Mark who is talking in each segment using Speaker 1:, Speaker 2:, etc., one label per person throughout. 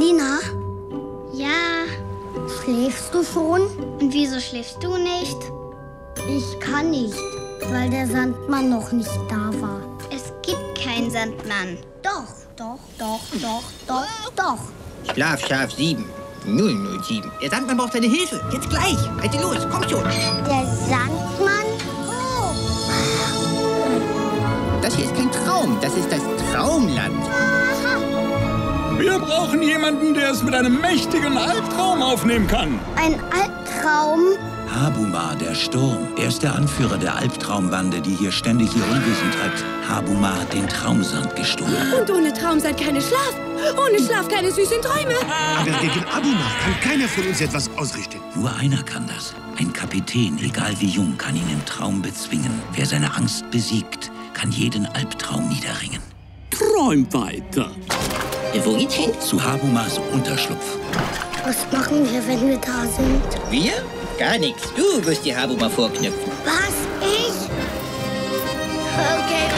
Speaker 1: Nina?
Speaker 2: Ja.
Speaker 1: Schläfst du schon?
Speaker 2: Und wieso schläfst du nicht?
Speaker 1: Ich kann nicht, weil der Sandmann noch nicht da war.
Speaker 2: Es gibt keinen Sandmann.
Speaker 1: Doch.
Speaker 3: Schlaf, Schaf 7. 007. Der Sandmann braucht deine Hilfe. Jetzt gleich. Halt los, komm schon.
Speaker 1: Der Sandmann? Oh.
Speaker 3: Das hier ist kein Traum. Das ist das Traumland.
Speaker 4: Wir brauchen jemanden, der es mit einem mächtigen Albtraum aufnehmen kann.
Speaker 1: Ein Albtraum?
Speaker 5: Habumar, der Sturm. Er ist der Anführer der Albtraumbande, die hier ständig ihr Unwesen treibt. Habumar hat den Traumsand gestohlen.
Speaker 6: Und ohne Traumsand keine Schlaf. Ohne Schlaf keine süßen Träume.
Speaker 7: Aber gegen Habumar kann keiner von uns etwas ausrichten.
Speaker 5: Nur einer kann das. Ein Kapitän, egal wie jung, kann ihn im Traum bezwingen. Wer seine Angst besiegt, kann jeden Albtraum niederringen.
Speaker 8: Träum weiter.
Speaker 3: Wo geht's hin?
Speaker 5: Zu Habumars Unterschlupf.
Speaker 1: Was machen wir, wenn wir da sind?
Speaker 3: Wir? Gar nichts. Du wirst die Habumar vorknüpfen.
Speaker 1: Was? Ich? Okay.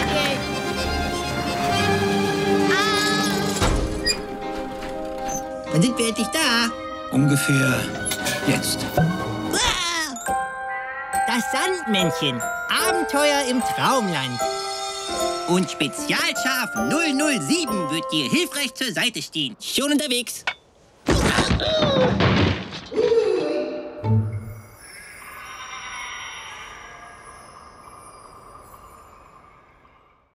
Speaker 3: Wann sind wir endlich da?
Speaker 5: Ungefähr jetzt.
Speaker 3: Das Sandmännchen. Abenteuer im Traumland. Und Spezialschaf 007 wird dir hilfreich zur Seite stehen. Schon unterwegs.